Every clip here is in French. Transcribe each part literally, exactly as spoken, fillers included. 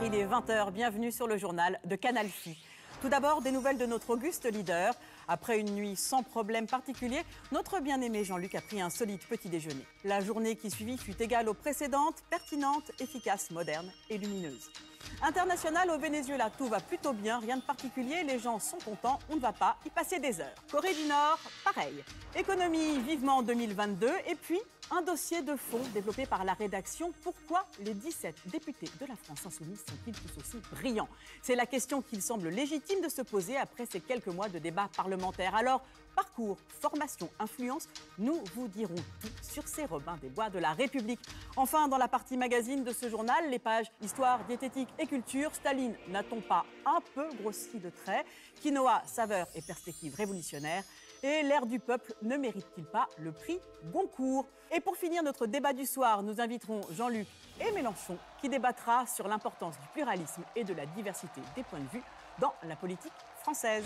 Bonsoir, il est vingt heures, bienvenue sur le journal de Canal Phi. Tout d'abord, des nouvelles de notre auguste leader. Après une nuit sans problème particulier, notre bien-aimé Jean-Luc a pris un solide petit déjeuner. La journée qui suivit fut égale aux précédentes, pertinente, efficace, moderne et lumineuse. International au Venezuela, tout va plutôt bien, rien de particulier, les gens sont contents, on ne va pas y passer des heures. Corée du Nord, pareil. Économie vivement en deux mille vingt-deux et puis un dossier de fond développé par la rédaction. Pourquoi les dix-sept députés de la France insoumise sont-ils tous aussi brillants? C'est la question qu'il semble légitime de se poser après ces quelques mois de débat parlementaire. Alors, parcours, formation, influence, nous vous dirons tout sur ces Robins des Bois de la République. Enfin, dans la partie magazine de ce journal, les pages Histoire, diététique et culture, Staline n'a-t-on pas un peu grossi de traits? Quinoa, saveur et perspective révolutionnaire. Et l'air du peuple ne mérite-t-il pas le prix Goncourt? Et pour finir notre débat du soir, nous inviterons Jean-Luc et Mélenchon qui débattra sur l'importance du pluralisme et de la diversité des points de vue dans la politique française.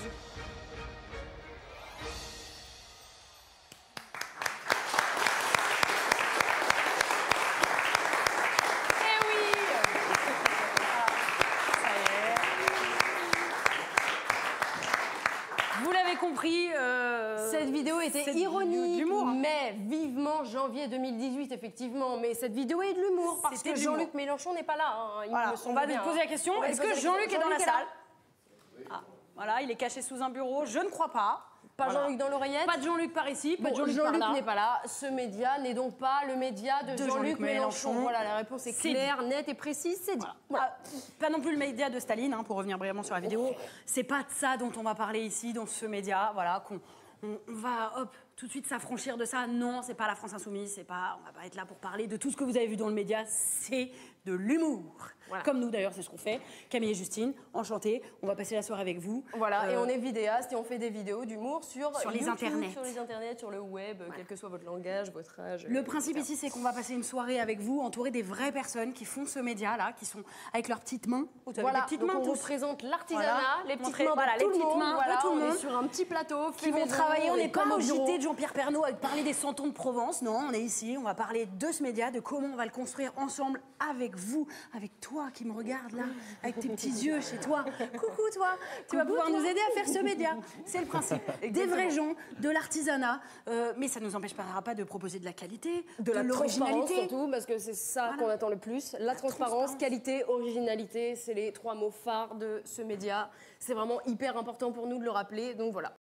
Compris, euh, cette vidéo était ironique, l'humour, mais vivement janvier deux mille dix-huit, effectivement. Mais cette vidéo est de l'humour, parce que Jean-Luc Mélenchon n'est pas là. Hein, il voilà, me on va bien, lui poser la question, est-ce que Jean-Luc est dans la salle? Ah, voilà, il est caché sous un bureau, je ne crois pas. Pas voilà. Jean-Luc dans l'oreillette? Pas de Jean-Luc par ici, pas bon, de Jean-Luc Jean par là. n'est pas là, ce média n'est donc pas le média de, de Jean-Luc Jean Mélenchon. Mélenchon. Voilà, la réponse est, est claire, dit. nette et précise, c'est dit. Voilà. Voilà. Ah, pas non plus le média de Staline, hein, pour revenir brièvement sur la vidéo. C'est pas de ça dont on va parler ici, dans ce média, voilà, qu'on on, on va, hop, tout de suite s'affranchir de ça. Non, c'est pas la France Insoumise, c'est pas, on va pas être là pour parler de tout ce que vous avez vu dans le média, c'est de l'humour. Voilà. Comme nous d'ailleurs, c'est ce qu'on fait. Camille et Justine, enchantées, on va passer la soirée avec vous. Voilà, euh, et on est vidéastes et on fait des vidéos d'humour sur, sur YouTube, les internets. Sur les internets, sur le web, voilà. Quel que soit votre langage, votre âge. Le principe ici, c'est qu'on va passer une soirée avec vous, entourée des vraies personnes qui font ce média-là, qui sont avec leurs petites mains. Voilà, des petites donc mains, on tous. représente l'artisanat, voilà. les petites Montrer, mains voilà, de les tout petites le monde. mains Voilà, de tout le on monde. est sur un petit plateau. Qui vont travailler, on n'est pas au J T de Jean-Pierre Pernaut à parler des cent ans de Provence, non, on est ici, on va parler de ce média, de comment on va le construire ensemble avec vous, avec toi qui me regarde là, avec tes petits yeux chez toi. Coucou toi, tu vas pouvoir nous aider à faire ce média. C'est le principe. Des vrais gens, de l'artisanat, euh, mais ça ne nous empêchera pas de proposer de la qualité, de, de la l'originalité. Surtout, parce que c'est ça voilà. qu'on attend le plus. La, la transparence, transparence, qualité, originalité, c'est les trois mots phares de ce média. C'est vraiment hyper important pour nous de le rappeler, donc voilà.